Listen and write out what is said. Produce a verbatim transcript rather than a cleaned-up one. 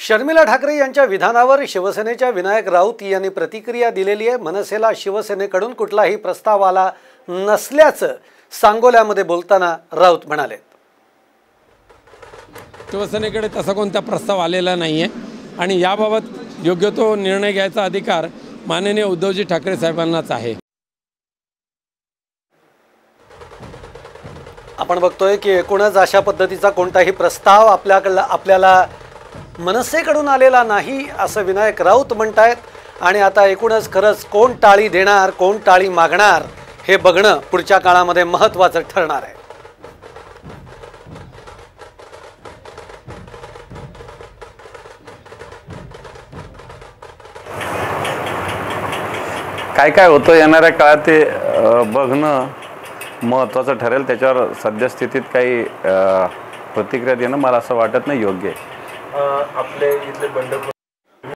शर्मिला ठाकरे यांच्या विधानावर शिवसेनेच्या विनायक राऊत यांनी प्रतिक्रिया दिलेली आहे। मनसेला शिवसेनेकडून कुठलाही प्रस्ताव आला नसल्याचं सांगोल्यामध्ये बोलताना राऊत म्हणाले। शिवसेनेकडे तसा कोणता प्रस्ताव आलेला नाहीये आणि याबाबत योग्य तो निर्णय घ्यायचा अधिकार माननीय उद्धवजी ठाकरे साहेबांनाच आहे। आपण बघतोय की एकूणच अशा पद्धतीचा कोणताही प्रस्ताव आपल्याकडे आपल्याला मनसेकडून आलेला नाही असं विनायक राऊत म्हणतायत आणि आता एकूणच खरंच कोण टाळी देणार कोण टाळी मागणार हे बघणं पुढच्या काळामध्ये महत्त्वाचं ठरणार आहे। काय काय होतं येणाऱ्या काळात ते बघणं महत्त्वाचं ठरेल। त्याच्यावर सद्यस्थितीत काही प्रतिक्रिया देणं मला असं वाटत नाही योग्य आहे। आपले इथले बंडखोर